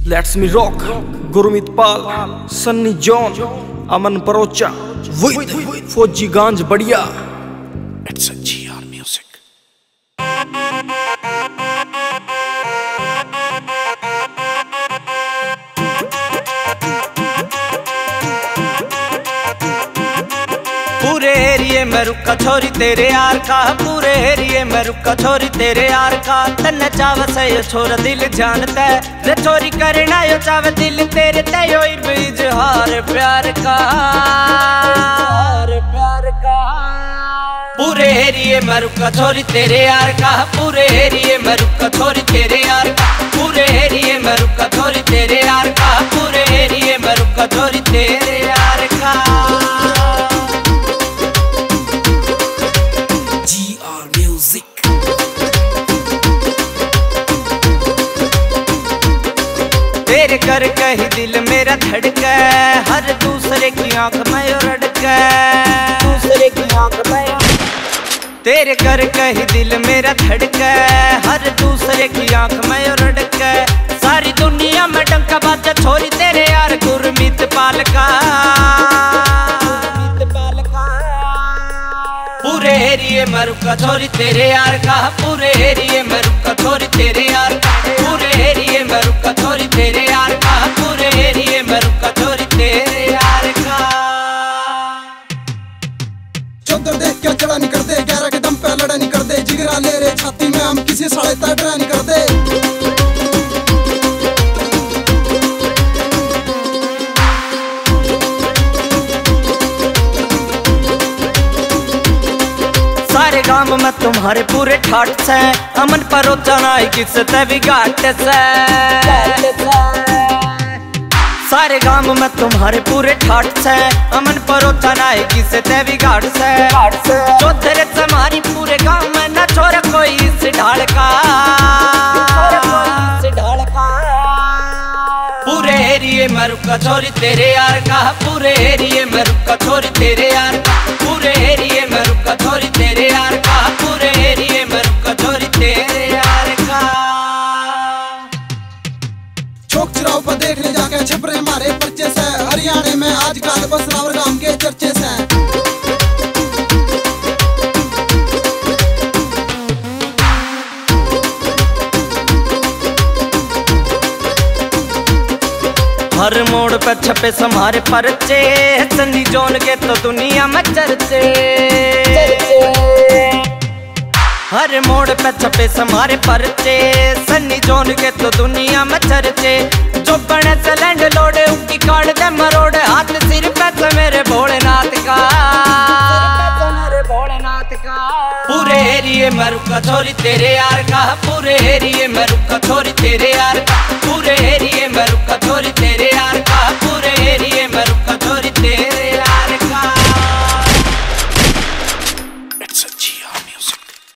Let's me rock, Gurmeet Pal, Sunny John, Aman Parocha, फौजी गांज बढ़िया। It's a GR music. पूरे एरिए में रुका छोरी तेरे यार का, पूरे एरिए में रुका छोरी तेरे यार का। तन्ने चाव से यो छोरा दिल जानता है, रे चोरी करना यो चाव दिल तेरे ते यो इजहार प्यार का, प्यार का। पूरे एरिए में रुका छोरी तेरे यार का, पूरे एरिए में रुका छोरी तेरे यार का, पूरे एरिए में रुका छोरी तेरे यार का, पूरे एरिए में रुका छोरी तेरे यार का। तेरे कर कही दिल मेरा धड़का, हर दूसरे की आंख में रड़का, दूसरे की आंख में। तेरे कर कही दिल मेरा धड़का, हर दूसरे की आंख में रड़का। सारी दुनिया में डंका बाजा छोरी तेरे यार गुरमीत पाल का, पूरे एरिए में रुका छोरी तेरे यार का, पूरे एरिए में रुका छोरी तेरे यार का, पूरे एरिए में रुका छोरी तेरे यार का, पूरे एरिए में रुका छोरी तेरे यार का। चौधर देख क्या चढ़ा नहीं करते, 11 के दम पे लड़ा नहीं करते, जिगरा ले रे छाती में हम किसी साले तड़रा नहीं करते। सारे गांव में तुम्हारे पूरे ठाट से, अमन परोचा ना किससे भी घाट से। सारे गांव में तुम्हारे पूरे ठाट से, अमन परोचा ना किससे भी घाट से। चौधरे से हमारी पूरे गांव में न छोरा कोई इस ढाल का, पूरे एरिए में रुका छोरी तेरे यार का, पूरे एरिए में रुका छोरी तेरे यार का, पूरे एरिए में रुका छोरी तेरे यार का, पूरे एरिए में रुका छोरी तेरे यार का। चौक चौराहों पर देखने जाके छपरे हमारे पर्चे से, हरियाणा में आजकल बस रावर गांव के चर्चे से। हर मोड़ पे छपे समारे परचे, सन्नी जॉन के तो दुनिया में चर्चे। हर मोड़ पे छपे समारे परचे, सन्नी जॉन के तो दुनिया में चर्चे। जो बने से लैंड लोडे उनकी काट दे मरोड़े, हाथ सिर पे मेरे भोलेनाथ का, पूरे एरिए में रुका छोरी तेरे यार का, पूरे एरिए में रुका छोरी तेरे यार का, पूरे एरिए में रुका छोरी तेरे